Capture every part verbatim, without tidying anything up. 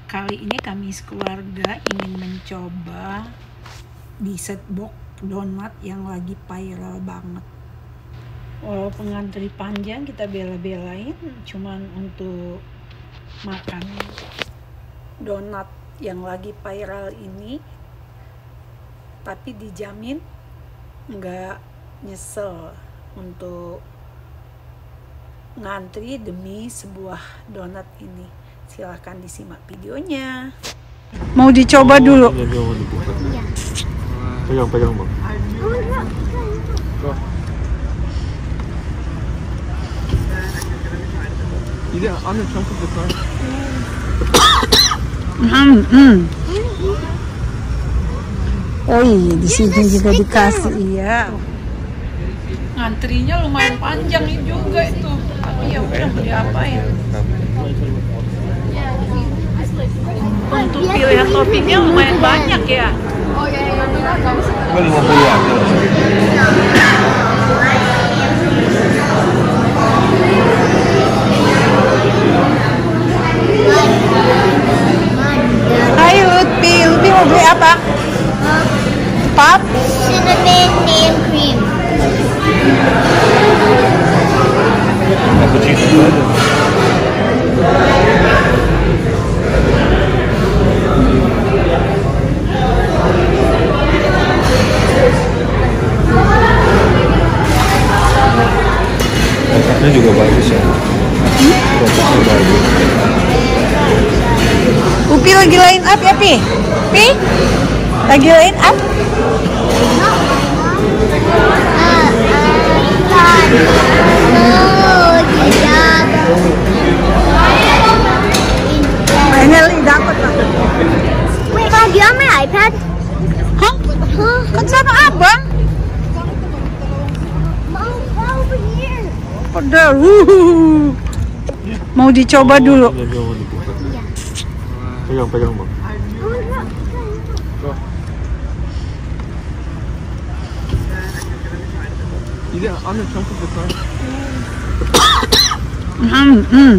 Kali ini kami sekeluarga ingin mencoba dessert box donat yang lagi viral banget. Walaupun ngantri panjang, kita bela-belain cuman untuk makan donat yang lagi viral ini, tapi dijamin nggak nyesel untuk ngantri demi sebuah donat ini. Silahkan disimak videonya. Mau dicoba dulu? Iya. Pegang, pegang bang. Ini on the trunk of the car. Hmm, hmm. Oh iya, di sini juga dikasih, iya. Ngantrinya lumayan panjang juga itu. Tapi ya udah, mau diapain? Untuk pilihan toppingnya lumayan banyak ya. lima puluh aja lah. Hai Lutfi, Lutfi mau beli apa? Pop? Cinnamon name cream. Cappuccino aja. Prosesnya juga bagus ya. Prosesnya bagus. Upi lagi line up ya, Pi? Pi? Lagi line up? Finally dapat lah. Wait, Mom, do you have my iPad? Hah? Huh? Kan sama abang? Mom, over here. Udah, wuh. Mau dicoba dulu. Pegang, pegang bang. Ini on the trunk of the car. Hmm, hmm.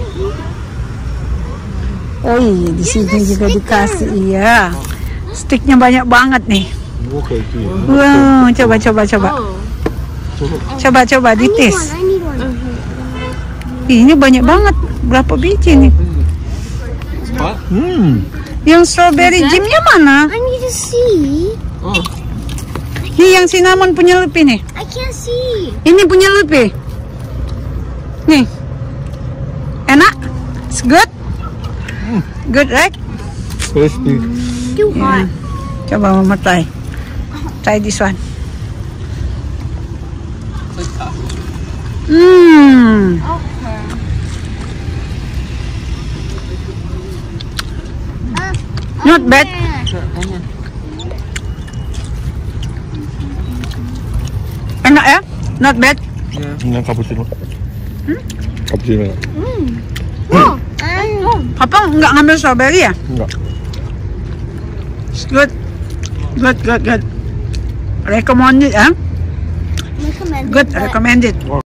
Oh iya, di sini juga dikasih, iya. Sticknya banyak banget nih. Oke, itu ya. Wow, coba, coba, coba. Coba, coba, ditis. I need one. Ini banyak banget. Berapa biji nih? Pak? Hmm. Yang strawberry jimnya mana? I need to see. Oh. Ini yang cinnamon punya Lutfi nih. I can't see. Ini punya Lutfi. Nih. Enak? It's good? Good, right? Crispy. Too hot. Coba mama try. Try this one. Hmm. Not bad. Enak ya? Not bad. Ini cappuccino. Hmm? Cappuccino. Oh, Papa nggak ngambil strawberry ya? Enggak. It's good. Good, good, good. Recommended, ya? recommended. Good, but- recommended.